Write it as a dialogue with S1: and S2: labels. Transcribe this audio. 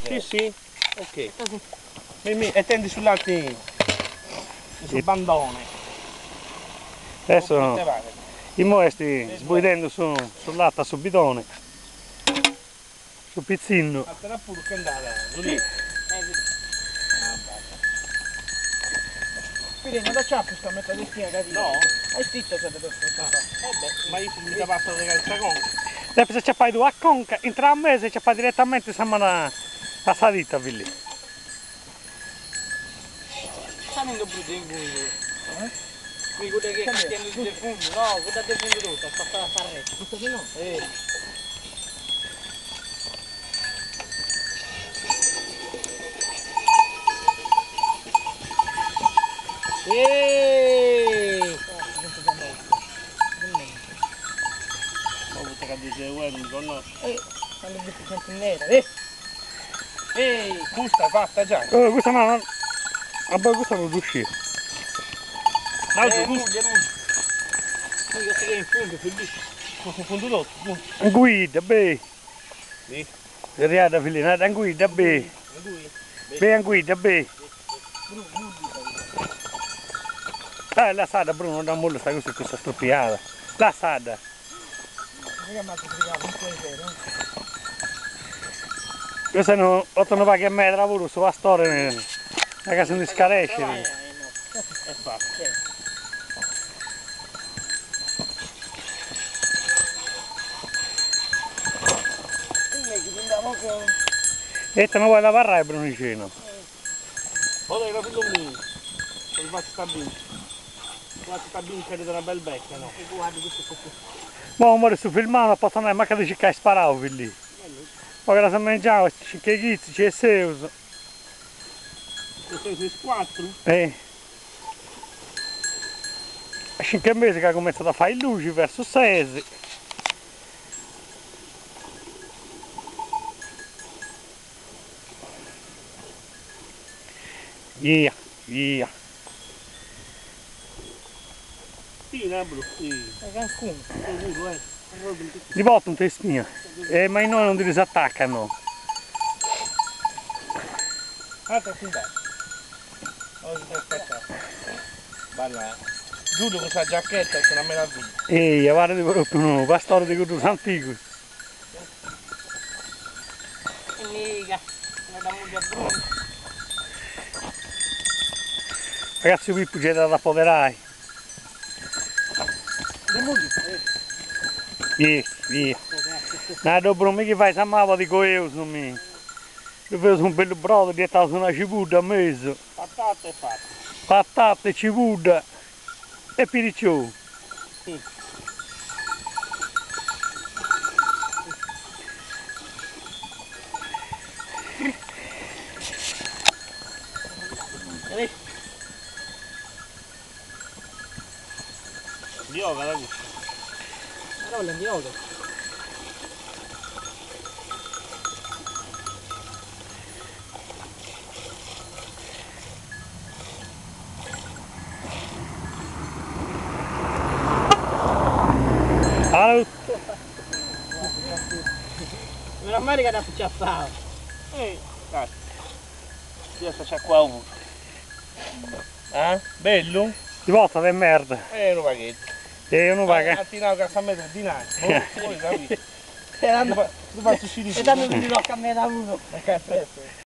S1: Sì, sì, ok. E tendi sull'altro, sul bandone.
S2: Adesso i moesti sbuidendo sul latte sul bidone, sul pizzino.
S1: Appena pure che andare, lì.
S3: Quindi non da ciappi sta metà di spiega di.
S1: No?
S3: Hai stitto se deve fare.
S1: Ma io mi da pasta di calza con.
S2: Dopo se ci fai due a conca, in 3 mesi ci fai direttamente a salita lì.
S3: Stanno in brutto in cui. Mi guarda che tiene il fondo, no, guarda il fondo tutto, sta a fare. Tutto di no?
S1: Ho avuto che dice uno con noi.
S3: Stanno in brutto nera,
S1: Questa è fatta già.
S2: Questa no, vabbè, questa non riuscì.
S1: Ma è muso.
S3: Io sei in fondo, bellissimo.
S1: Questo fondo tutto.
S2: Guida, beh.
S1: Sì.
S2: Riada filina, da guida, beh. Beh, guida, beh. La sada, Bruno, da molto sta così, questa stroppiata. La sada. Questa non 8 paghi a metro lavoro su la storia, la casa non scaresce.
S1: È fatta.
S2: E te ne vuoi lavorare, Brunicino?
S1: Ora era figlio mio. Non faccio sta bene. Faccio sta bene che una bel becca, no?
S3: E guarda questo coppo.
S2: Ma muore su filmano, non posso andare, ma che dici che hai sparato lì? Ma che la si mangiava, che ghizzi, c'è seuso.
S1: Questo è 4.
S2: A 5 mesi che ha cominciato a fare luci verso 6. Via, via.
S1: Pina, bro. Sì.
S3: È Cancun.
S1: Sicuro,
S2: Di volta un test mia. Ma i noi non ti disattaccano.
S1: Altra qui dai. Oggi devo aspettare. Balla. Giulio con questa giacchetta è una meraviglia.
S2: Ehi, guarda di proprio no, pastore di cultura antico.
S3: Lega. Non da moglie a Bruno.
S2: Ragazzi, qui c'è da apoderai. Via, via. No, dopo mi che fai samava di coeo su me. Io vedo un bello brodo dietro su una ciputa a mezzo.
S1: Patate e fatte.
S2: Patate, ciputa e piricciò.
S1: Di yoga da gusto.
S3: Parola di yoga.
S2: Allora,
S3: Meno male che da ciaffao.
S1: Dai. Io sto c'è qua uno. Bello?
S2: di volta di merda.
S1: Un paghetto.
S2: E uno paga.
S1: A tirare che sta mettere di là. Poi capito?
S3: E
S1: Tu faccio uscire.
S3: danno un giro a camera uno.
S1: Ma che